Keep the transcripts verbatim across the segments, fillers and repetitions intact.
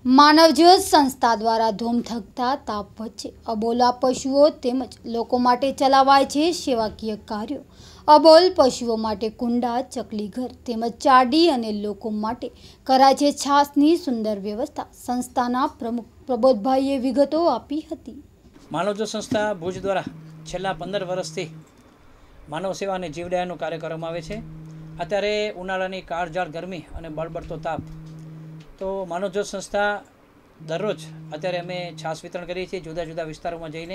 માનવજ્યોત સંસ્થા દ્વારા ધૂમધકતા તાપ વચ્ચે અબોલા પશુઓ તેમજ લોકો માટે ચલાવાય છે સેવાકીય કાર્યો। અબોલ પશુઓ માટે કુંડા, ચકલીઘર તેમજ ચારડી અને લોકો માટે કરાય છે છાસની સુંદર વ્યવસ્થા। સંસ્થાના પ્રમુખ પ્રબોધભાઈએ વિગતો આપી હતી। માનવજ્યોત સંસ્થા ભુજ દ્વારા છેલ્લા પંદર વર્ષથી માનવ સેવા અને જીવદયાનું કાર્ય કરવામાં આવે છે। અત્યારે ઉનાળાની કાળઝાળ ગરમી અને બળબડતો તાપ, તો માનવજ્યોત સંસ્થા દરરોજ અત્યારે અમે છાસ વિતરણ કરીએ છીએ જુદા જુદા વિસ્તારોમાં જઈને।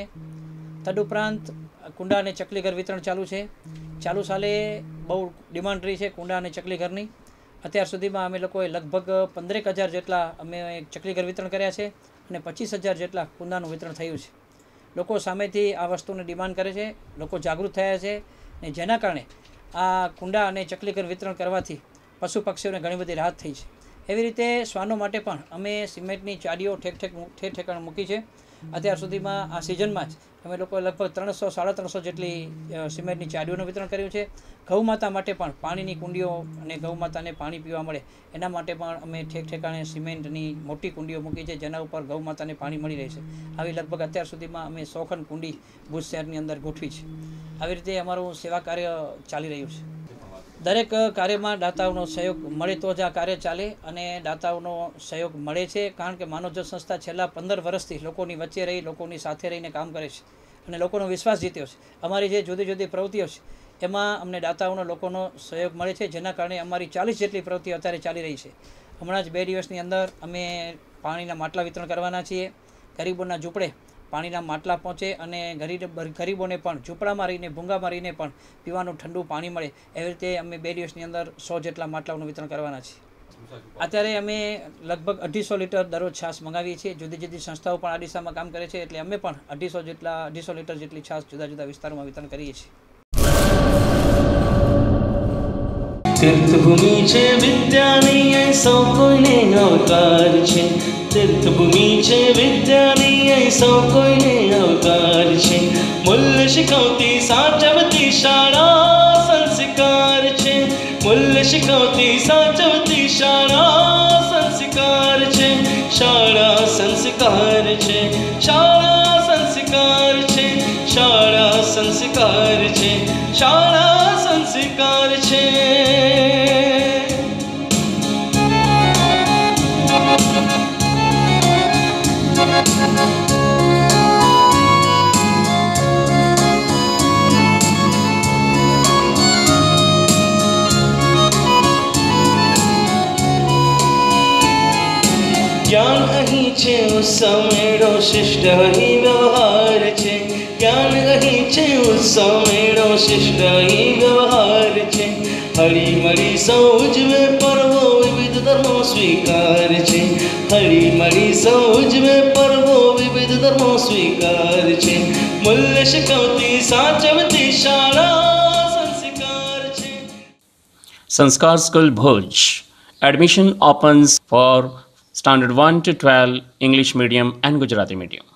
તદુપરાંત કુંડા અને ચકલીઘર વિતરણ ચાલુ છે। ચાલુ સાલે બહુ ડિમાન્ડ રહી છે કુંડા અને ચકલીઘરની। અત્યાર સુધીમાં અમે લોકોએ લગભગ પંદરેક હજાર જેટલા અમે ચકલીઘર વિતરણ કર્યા છે અને પચીસ હજાર જેટલા કુંડાનું વિતરણ થયું છે। લોકો સામેથી આ વસ્તુની ડિમાન્ડ કરે છે, લોકો જાગૃત થયા છે ને જેના કારણે આ કુંડા અને ચકલીઘર વિતરણ કરવાથી પશુ પક્ષીઓને ઘણી બધી રાહત થઈ છે। એવી રીતે શ્વાનો માટે પણ અમે સિમેન્ટની ચાડીઓ ઠેક ઠેક ઠેર ઠેકાણે મૂકી છે। અત્યાર સુધીમાં આ સિઝનમાં જ અમે લોકોએ લગભગ ત્રણસો સાડા ત્રણસો જેટલી સિમેન્ટની ચાડીઓનું વિતરણ કર્યું છે। ગૌ માતા માટે પણ પાણીની કુંડીઓ અને ગૌ માતાને પાણી પીવા મળે એના માટે પણ અમે ઠેક ઠેકાણે સિમેન્ટની મોટી કુંડીઓ મૂકી છે જેના ઉપર ગૌ માતાને પાણી મળી રહે છે। આવી લગભગ અત્યાર સુધીમાં અમે સો ખણ કુંડી ભુજ શહેરની અંદર ગોઠવી છે। આવી રીતે અમારું સેવા કાર્ય ચાલી રહ્યું છે। દરેક કાર્યમાં દાતાઓનો સહયોગ મળે તો જ આ કાર્ય ચાલે અને દાતાઓનો સહયોગ મળે છે, કારણ કે માનવજ્યોત સંસ્થા છેલ્લા પંદર વર્ષથી લોકોની વચ્ચે રહી લોકોની સાથે રહીને કામ કરે છે અને લોકોનો વિશ્વાસ જીત્યો છે। અમારી જે જુદી જુદી પ્રવૃત્તિઓ છે એમાં અમને દાતાઓનો લોકોનો સહયોગ મળે છે, જેના કારણે અમારી ચાલીસ જેટલી પ્રવૃત્તિઓ અત્યારે ચાલી રહી છે। હમણાં જ બે દિવસની અંદર અમે પાણીના માટલા વિતરણ કરવાના છીએ। ગરીબોના ઝૂંપડે પાણીના માટલા પહોંચે અને ગરીબ ગરીબોને પણ ઝૂંપડામાં રહીને ભૂંગામાં રહીને પણ પીવાનું ઠંડુ પાણી મળે, એવી રીતે અમે બે દિવસની અંદર સો જેટલા માટલાઓનું વિતરણ કરવાના છીએ। અત્યારે અમે લગભગ અઢીસો લીટર દરરોજ છાશ મંગાવીએ છીએ। જુદી જુદી સંસ્થાઓ પણ આ દિશામાં કામ કરે છે, એટલે અમે પણ અઢીસો જેટલા અઢીસો લીટર જેટલી છાશ જુદા જુદા વિસ્તારોમાં વિતરણ કરીએ છીએ। तीर्थभूमि छे विद्यानी सौ कोईने अवतार छे। तीर्थभूमि छे विद्यानी सौ कोईने अवतार छे। मूल्य शिखवती साचवती शाळा संस्कार छे। मूल्य शिखवती साचवती शाळा संस्कार छे। शाळा संस्कार छे। शाळा संस्कार छे। शाळा संस्कार छे। शाळा संस्कार छे। ज्ञान अहीं छे उत्सव मेळो शिष्ट अहीं व्यवहार छे। ज्ञान अहीं छे उत्सव मेळो शिष्ट अहीं व्यवहार छे। हળી મળી સૌ ઉજવે પર્વો વિવિધ ધર્મો સ્વીકાર છે। હળી મળી સૌ ઉજવે પર્વો વિવિધ ધર્મો સ્વીકાર છે। મૂલ્ય શીખવતી સાચવતી શાળા સંસ્કાર છે। Sanskar School Bhuj. Admission opens for Standard one to twelve English medium and Gujarati medium.